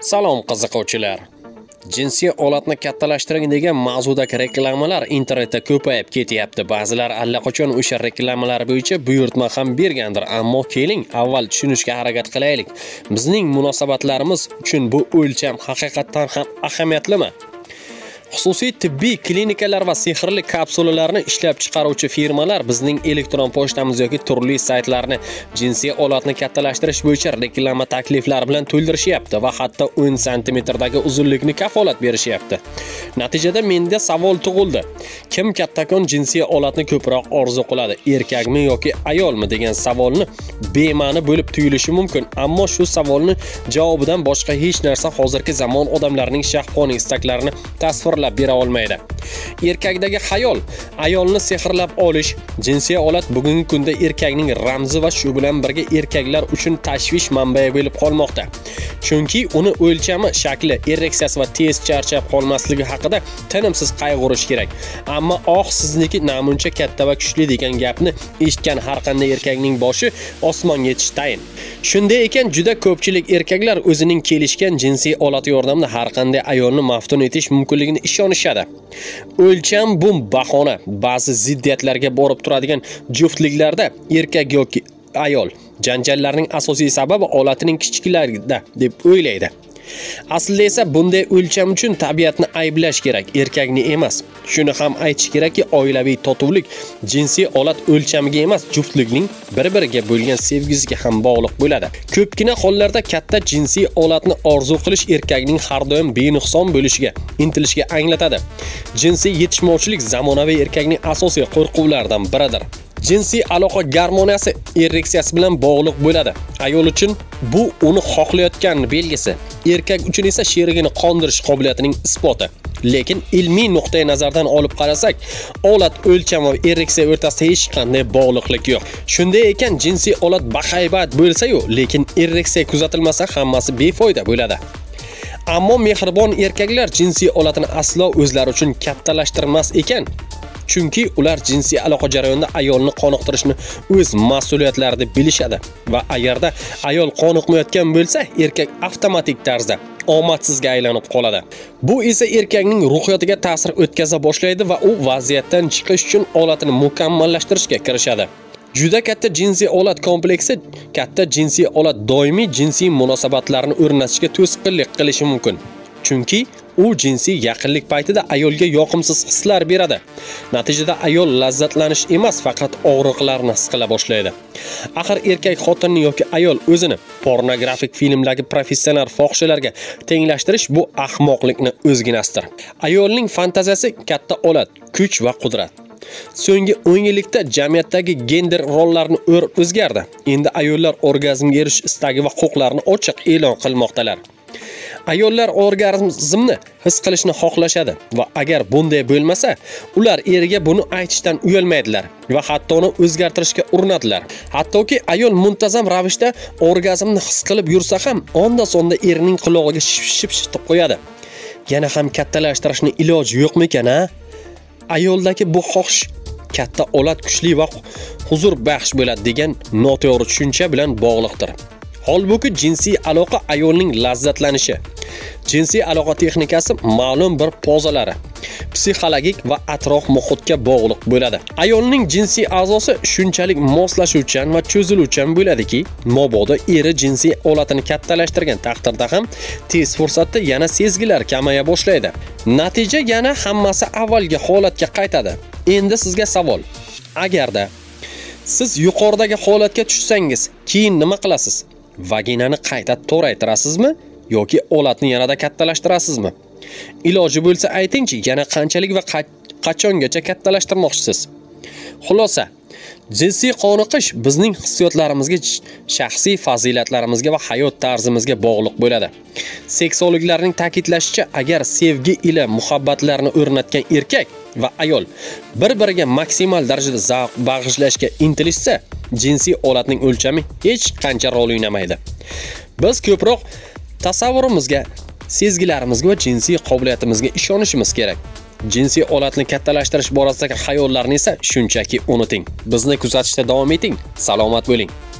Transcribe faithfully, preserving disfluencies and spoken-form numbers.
Salom qiziquvchilar. Jinsiy olatni kattalashtiring degan mavzudagi reklamalar internetda ko'payib ketyapti. Ba'zilar allaqachon o'sha reklamalar bo'yicha buyurtma ham bergandir, ammo keling avval tushunishga harakat qilaylik. Bizning munosabatlarimiz uchun bu o'lcham haqiqatan ham ahamiyatlimi? Xususiy tibbiy klinikalar va sehrli kapsulalarni ishlab chiqaruvchi firmalar bizning elektron pochtamiz yoki turli saytlarni jinsiy olatni kattalashtirish bo'yicha reklama takliflari bilan to'ldirishyapti va hatto o'n santimetrdagi uzunlikni kafolat berishyapti. Natijada menda savol tug'ildi. Kim kattakon jinsiy olatni ko'proq orzu qiladi, erkakmi yoki ayolmi degan savolni bema'ni bo'lib tuyulishi mumkin, ammo shu savolni javobidan boshqa hech narsa hozirgi zamon odamlarining shahvoniy istaklarini tasvirlab bera olmaydi. Erkakdagi xayol, ayolni sehrlab olish, jinsiy olat bugungi kunda erkakning ramzi va shu bilan birga erkaklar uchun tashvish manbai bo'lib qolmoqda. Chunki uni o'lchami, shakli, ereksiyasi va tez charchab qolmasligi haqida tinimsiz qayg'urish kerak. Ammo oh sizniki namuncha katta va kuchli degan gapni eshitgan har qanday erkakning boshi osmonga yetish tayin. Shunday ekan juda ko'pchilik erkaklar o'zining kelishgan jinsiy olati yordamida har qanday ayolni maftun etish mumkinligini ishonishadi. O'lcham bu bahona. Ba'zi ziddiyatlarga borib turadigan juftliklarda erkak yoki ayol janjallarning asosiy sababi olatining kichikligida deb o'ylaydi. Aslida esa bunday o'lcham uchun tabiatni ayblash kerak, erkakni emas. Shuni ham aytish kerakki, oilaviy totuvlik jinsiy olat o'lchamiga emas, juftlikning bir-biriga bo'lgan sevgisiga ham bog'liq bo'ladi. Ko'pgina hollarda katta jinsiy olatni orzu qilish erkakning har doim benuqson bo'lishiga, intilishga anglatadi. Jinsiy yetishmovchilik zamonaviy erkakning asosiy qo'rquvlaridan biridir. Jinsiy aloqa garmoniyasi ereksiyasi bilan bog'liq bo'ladi. Ayol uchun bu uni xohlayotgan belgisi, erkak uchun esa sherigini qondirish qobiliyatining isboti. Lekin ilmiy nuqtai nazardan olib qarasak, olat o'lchami va ereksiya o'rtasida hech qanday bog'liqlik yo'q. Shunday ekan, jinsiy olat bahaybat bo'lsa-yu, lekin ereksiya kuzatilmasa hammasi befoyda bo'ladi. Ammo mehribon erkaklar jinsiy olatini aslo o'zlari uchun kattalashtirmas ekan. Chunki ular jinsiy aloqa jarayonida ayolni qoniqtirishni o'z mas'uliyatlari deb bilishadi va agarda ayol qoniqmayotgan bo'lsa, erkak avtomatik tarzda omadsizga aylanib qoladi. Bu esa erkakning ruhiyatiga ta'sir o'tkaza boshlaydi va u vaziyatdan chiqish uchun olatini mukammallashtirishga kirishadi. Juda katta jinsiy olat kompleksi katta jinsiy olat doimiy jinsiy munosabatlarni o'rnatishga to'sqinlik qilishi mumkin. Chunki u jinsiy yaqinlik paytida ayolga yoqimsiz hislar beradi. Natijada ayol lazzatlanish emas, faqat og'riqlarni his qila boshlaydi. Axir erkak xotinni yoki ayol o'zini pornografik filmdagi professional fohishalarga tenglashtirish bu ahmoqlikni o'zginasidir. Ayolning fantaziyasi katta olat, kuch va qudrat. So'nggi o'n yillikda jamiyatdagi gender rollarni o'zgardi. Endi ayollar orgazmga erishish istagi va huquqlarini ochiq e'lon qilmoqdalar. Ayollar orgazmni his qilishni xohlashadi va agar bunday bo'lmasa, ular eriga buni aytishdan uyalmaydilar va hatto uni o'zgartirishga urinadilar. Hattoki ayol muntazam ravishda orgazmni his qilib yursa ham, onda sonda erining qulog'iga ship-ship qo'yadi. Yana ham kattalashtirishni iloji yo'qmi ekan, ha? Ayoldagi bu xohish katta olat kuchli va huzur baxsh bo'ladi degan noto'g'ri tushuncha bilan bog'liqdir. Holbuki jinsiy aloqa ayolning lazzatlanishi. Jinsiy aloqa texnikasi ma'lum bir pozalari, psixologik va atrof muhitga bog'liq bo'ladi. Ayolning jinsiy a'zosi shunchalik moslashuvchan va cho'ziluvchan bo'ladiki, mabodo eri jinsiy olatini kattalashtirgan taqdirda ham tez fursatda yana sezgilar kamaya boshlaydi. Natija yana hammasi avvalgi holatga qaytadi. Endi sizga savol. Agarda siz yuqoridagi holatga tushsangiz, keyin nima qilasiz? Vaginani qayta to'raytirasizmi yoki olatni yanada kattalashtirasizmi? Iloji bo'lsa aytingchi, yana qanchalik va qachongacha kattalashtirmoqchisiz? Xulosa, jinsiy qoniqish bizning hissiyotlarimizga, shaxsiy fazilatlarimizga va hayot tarzimizga bog'liq bo'ladi. Seksologlarning ta'kidlashicha, agar sevgi ila muhabbatlarni o'rnatgan erkak va ayol bir-biriga maksimal darajada zavq bag'ishlashga intilishsa, jinsiy olatning o'lchami hech qancha rol o'ynamaydi. Biz ko'proq tasavvurimizga, sezgilarimizga va jinsiy qobiliyatimizga ishonishimiz kerak. Jinsiy olatni kattalashtirish borasidagi xayollarni esa shunchaki unuting. Bizni kuzatishda davom eting. Salomat bo'ling.